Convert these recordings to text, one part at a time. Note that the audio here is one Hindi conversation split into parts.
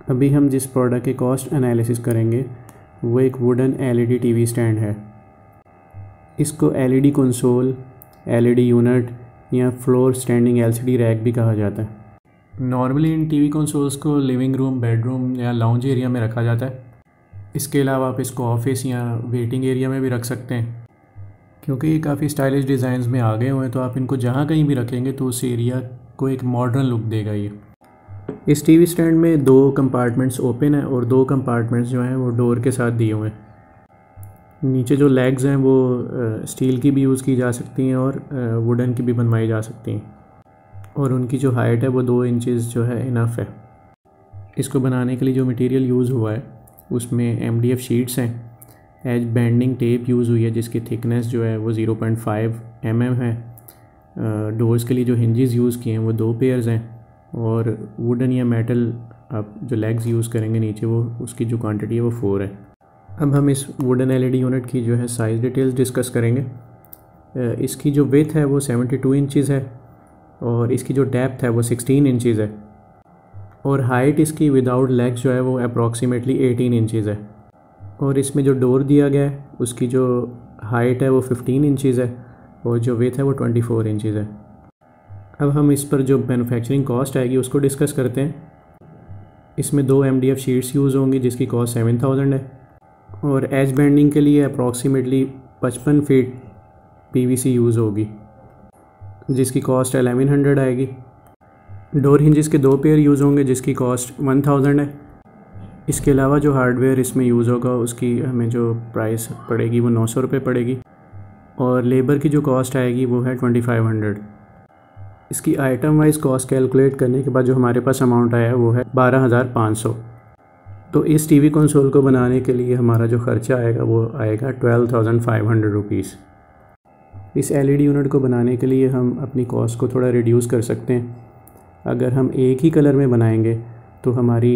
अभी हम जिस प्रोडक्ट के कॉस्ट एनालिसिस करेंगे वो एक वुडन एलईडी टीवी स्टैंड है। इसको एलईडी कंसोल, एलईडी यूनिट या फ्लोर स्टैंडिंग एलसीडी रैक भी कहा जाता है। नॉर्मली इन टीवी कंसोल्स को लिविंग रूम, बेडरूम या लाउंज एरिया में रखा जाता है। इसके अलावा आप इसको ऑफिस या वेटिंग एरिया में भी रख सकते हैं। क्योंकि ये काफ़ी स्टाइलिश डिज़ाइंस में आ गए हुए हैं तो आप इनको जहाँ कहीं भी रखेंगे तो उस एरिया को एक मॉडर्न लुक देगा ये। इस टीवी स्टैंड में 2 कंपार्टमेंट्स ओपन हैं और 2 कंपार्टमेंट्स जो हैं वो डोर के साथ दिए हुए हैं। नीचे जो लेग्स हैं वो स्टील की भी यूज़ की जा सकती हैं और वुडन की भी बनवाई जा सकती हैं, और उनकी जो हाइट है वो 2 इंचज़ जो है इनफ है। इसको बनाने के लिए जो मटेरियल यूज़ हुआ है उसमें MDF शीट्स हैं, एज बेंडिंग टेप यूज़ हुई है जिसकी थिकनेस जो है वो 0.5 mm है। डोर्स के लिए जो हिंजेस यूज़ किए हैं वो 2 पेयर्स हैं, और वुडन या मेटल आप जो लेग्स यूज़ करेंगे नीचे वो उसकी जो क्वांटिटी है वो 4 है। अब हम इस वुडन एलईडी यूनिट की जो है साइज़ डिटेल्स डिस्कस करेंगे। इसकी जो विड्थ है वो 72 इंचज़ है और इसकी जो डेप्थ है वो 16 इंचज़ है, और हाइट इसकी विदाउट लेग्स जो है वो अप्रॉक्सीमेटली 18 इंचज़ है। और इसमें जो डोर दिया गया है उसकी जो हाइट है वो 15 इंचज़ है और जो विड्थ है वो 24 इंचज़ है। अब हम इस पर जो मैन्युफैक्चरिंग कॉस्ट आएगी उसको डिस्कस करते हैं। इसमें 2 MDF शीट्स यूज़ होंगी जिसकी कॉस्ट 7000 है, और एज बेंडिंग के लिए अप्रॉक्सीमेटली 55 फीट PVC यूज़ होगी जिसकी कॉस्ट 1100 आएगी। डोर हिंजेस के 2 पेयर यूज़ होंगे जिसकी कॉस्ट 1000 है। इसके अलावा जो हार्डवेयर इसमें यूज़ होगा उसकी हमें जो प्राइस पड़ेगी वो 900 रुपये पड़ेगी, और लेबर की जो कॉस्ट आएगी वो है 2500। इसकी आइटम वाइज कॉस्ट कैलकुलेट करने के बाद जो हमारे पास अमाउंट आया है वो है 12500। तो इस टीवी कंसोल को बनाने के लिए हमारा जो ख़र्चा आएगा वो आएगा 12,500 रुपीज़। इस LED यूनिट को बनाने के लिए हम अपनी कॉस्ट को थोड़ा रिड्यूस कर सकते हैं। अगर हम एक ही कलर में बनाएंगे तो हमारी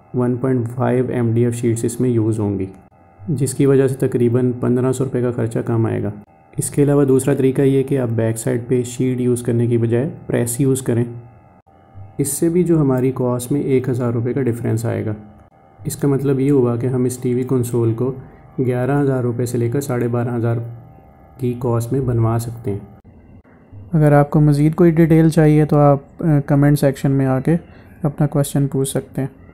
1.5 MDF शीट्स इसमें यूज़ होंगी, जिसकी वजह से तकरीबन 1500 रुपये का ख़र्चा कम आएगा। इसके अलावा दूसरा तरीका ये कि आप बैक साइड पे शीट यूज़ करने की बजाय प्रेस यूज़ करें। इससे भी जो हमारी कॉस्ट में 1000 रुपये का डिफरेंस आएगा। इसका मतलब ये हुआ कि हम इस टीवी कंसोल को 11,000 रुपये से लेकर 12,500 की कॉस्ट में बनवा सकते हैं। अगर आपको मज़ीद कोई डिटेल चाहिए तो आप कमेंट सेक्शन में आके अपना क्वेश्चन पूछ सकते हैं।